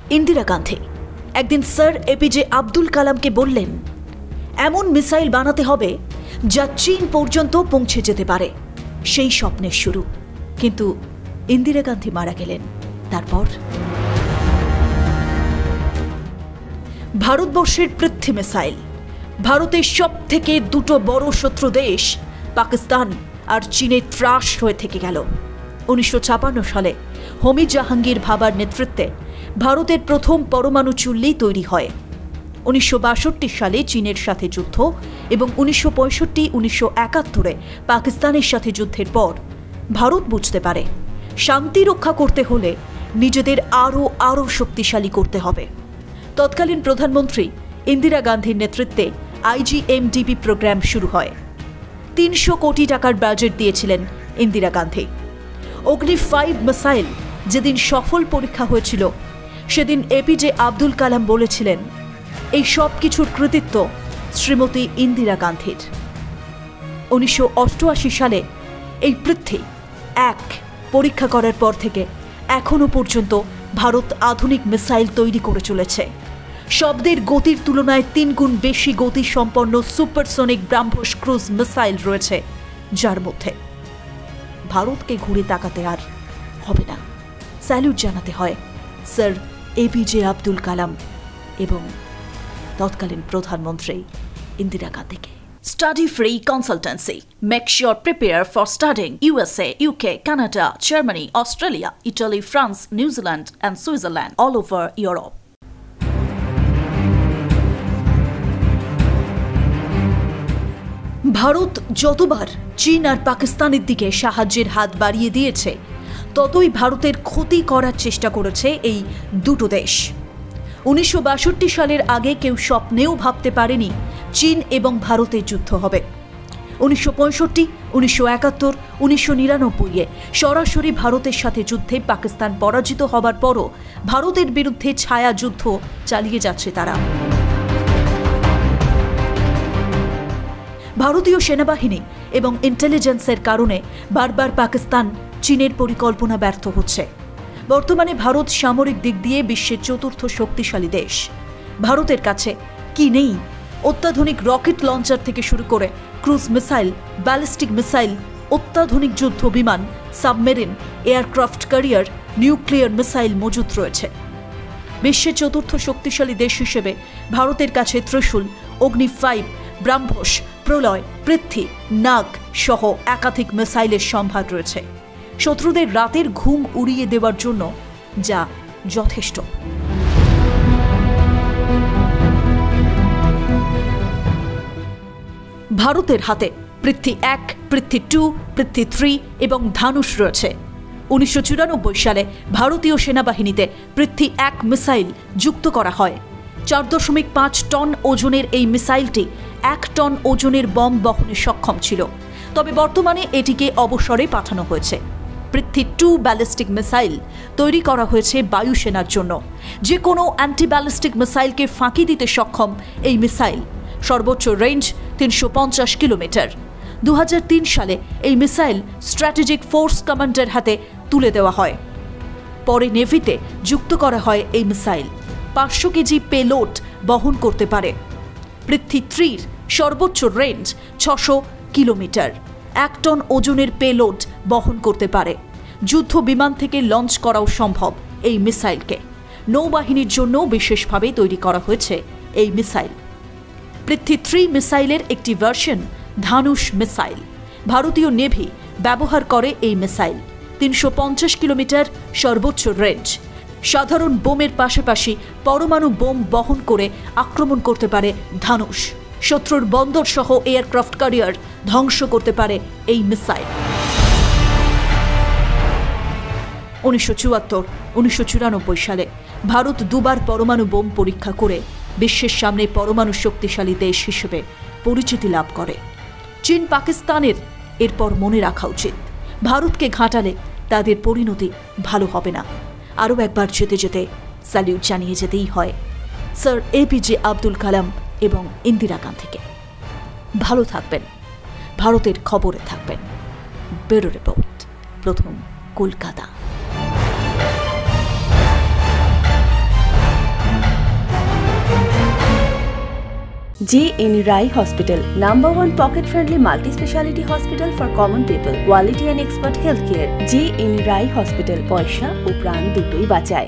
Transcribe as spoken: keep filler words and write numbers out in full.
ইন্দিরা গান্ধী একদিন sir APJ Abdul কালামকে বললেন, এমন মিসাইল বানাতে হবে যা চীন পর্যন্ত পৌঁছে যেতে পারে। সেই স্বপ্নের শুরু। কিন্তু ইন্দিরা গান্ধী মারা গেলেন। তারপর ভারতবর্ষের পৃথ্বী মিসাইল, ভারতের সব থেকে দুটো বড় শত্রু দেশ পাকিস্তান আর চীনের ত্রাস হয়ে থেকে গেল। উনিশশো ছাপান্ন সালে হোমি জাহাঙ্গীর ভাবার নেতৃত্বে ভারতের প্রথম পরমাণু চুল্লি তৈরি হয়। উনিশশো বাষট্টি সালে চীনের সাথে যুদ্ধ এবং উনিশশো পঁয়ষট্টি উনিশশো একাত্তরে পাকিস্তানের সাথে যুদ্ধের পর ভারত বুঝতে পারে শান্তি রক্ষা করতে হলে নিজেদের আরও আরও শক্তিশালী করতে হবে। তৎকালীন প্রধানমন্ত্রী ইন্দিরা গান্ধীর নেতৃত্বে আইজিএমডিপি প্রোগ্রাম শুরু হয়। তিনশো কোটি টাকার বাজেট দিয়েছিলেন ইন্দিরা গান্ধী। অগ্নি ফাইভ মিসাইল যেদিন সফল পরীক্ষা হয়েছিল সেদিন এপিজে আব্দুল কালাম বলেছিলেন, এই সব কিছুর কৃতিত্ব শ্রীমতী ইন্দিরা গান্ধীর। উনিশশো অষ্টআশি সালে এই পৃথ্বী এক পরীক্ষা করার পর থেকে এখনো পর্যন্ত ভারত আধুনিক মিসাইল তৈরি করে চলেছে। শব্দের গতির তুলনায় তিন গুণ বেশি গতি সম্পন্ন সুপারসনিক ব্রাহ্মস ক্রুজ মিসাইল রয়েছে, যার মধ্যে ভারতকে ঘুরে তাকাতে আর হবে না। স্যালুট জানাতে হয় স্যার এপিজে আব্দুল কালাম এবং তৎকালীন প্রধানমন্ত্রী ইন্দিরা গান্ধীকে। Study free consultancy. Make sure prepare for studying U S A, U K, Canada, Germany, Australia, Italy, France, New Zealand and Switzerland, all over Europe. Bharat যতবার চীন আর পাকিস্তানের দিকে সাহায্যের হাত বাড়িয়ে দিয়েছে ততই ভারতের ক্ষতি করার চেষ্টা করেছে এই দুটো দেশ। উনিশশো বাষট্টি সালের আগে কেউ স্বপ্নেও ভাবতে পারেনি চীন এবং ভারতের যুদ্ধ হবে। উনিশশো পঁয়ষট্টি উনিশশো একাত্তর উনিশশো নিরানব্বইয়ে সরাসরি ভারতের সাথে যুদ্ধে পাকিস্তান পরাজিত হবার পরও ভারতের বিরুদ্ধে ছায়া যুদ্ধ চালিয়ে যাচ্ছে তারা। ভারতীয় সেনাবাহিনী এবং ইন্টেলিজেন্সের কারণে বারবার পাকিস্তান চীনের পরিকল্পনা ব্যর্থ হচ্ছে। বর্তমানে ভারত সামরিক দিক দিয়ে বিশ্বের চতুর্থ শক্তিশালী দেশ। ভারতের কাছে কি নেই? অত্যাধুনিক রকেট লঞ্চার থেকে শুরু করে ক্রুজ মিসাইল, ব্যালিস্টিক মিসাইল, অত্যাধুনিক যুদ্ধ বিমান, submarine, aircraft carrier, nuclear missile মজুত রয়েছে। বিশ্বের চতুর্থ শক্তিশালী দেশ হিসেবে ভারতের কাছে ত্রিশূল, অগ্নি ফাইভ, ব্রাহ্মস, প্রলয়, পৃথ্বী, নাগ সহ একাধিক মিসাইলের সম্ভার রয়েছে শত্রুদের রাতের ঘুম উড়িয়ে দেওয়ার জন্য, যা যথেষ্ট। ভারতের হাতে পৃথ্বী এক, পৃথ্বী টু, পৃথ্বী থ্রি এবং ধানুষ রয়েছে। উনিশশো চুরানব্বই সালে ভারতীয় সেনাবাহিনীতে পৃথ্বী এক মিসাইল যুক্ত করা হয়। চার দশমিক পাঁচ টন ওজনের এই মিসাইলটি এক টন ওজনের বম বহনে সক্ষম ছিল, তবে বর্তমানে এটিকে অবসরে পাঠানো হয়েছে। পৃথ্বী টু ব্যালিস্টিক মিসাইল তৈরি করা হয়েছে বায়ুসেনার জন্য। যে কোনো অ্যান্টি ব্যালিস্টিক মিসাইলকে ফাঁকি দিতে সক্ষম এই মিসাইল। সর্বোচ্চ রেঞ্জ তিনশো পঞ্চাশ কিলোমিটার। দু হাজার তিন সালে এই মিসাইল স্ট্র্যাটেজিক ফোর্স কমান্ডের হাতে তুলে দেওয়া হয়। পরে নেভিতে যুক্ত করা হয় এই মিসাইল। পাঁচশো কেজি পেলোড বহন করতে পারে। পৃথ্বী থ্রির সর্বোচ্চ রেঞ্জ ছশো কিলোমিটার। এক টন ওজনের পেলোড বহন করতে পারে। যুদ্ধ বিমান থেকে লঞ্চ করাও সম্ভব এই মিসাইলকে। নৌবাহিনীর জন্য বিশেষভাবে তৈরি করা হয়েছে এই মিসাইল। পৃথ্বী থ্রি মিসাইলের একটি ভার্সন ধানুষ মিসাইল। ভারতীয় নেভি ব্যবহার করে এই মিসাইল। তিনশো পঞ্চাশ কিলোমিটার সর্বোচ্চ রেঞ্জ। সাধারণ বোমের পাশাপাশি পরমাণু বোম বহন করে আক্রমণ করতে পারে ধানুষ। শত্রুর বন্দর সহ এয়ারক্রাফট ক্যারিয়ার ধ্বংস করতে পারে এই মিসাইল। উনিশশো চুয়াত্তর উনিশশো চুরানব্বই সালে ভারত দুবার পরমাণু বোম পরীক্ষা করে বিশ্বের সামনে পরমাণু শক্তিশালী দেশ হিসেবে পরিচিতি লাভ করে। চীন পাকিস্তানের এরপর মনে রাখা উচিত, ভারতকে ঘাঁটালে তাদের পরিণতি ভালো হবে না। আরও একবার যেতে যেতে স্যালিউট জানিয়ে যেতেই হয় স্যার এপিজে আব্দুল কালাম এবং ইন্দিরা গান্ধীকে। ভালো থাকবেন, ভারতের খবরে থাকবেন। ব্যুরো রিপোর্ট, প্রথম Kolkata. J N Rai hospital, number one pocket friendly multi speciality hospital for common people, quality and expert health care. J N Rai hospital, পয়সা ও প্রাণ দুটোই বাঁচায়।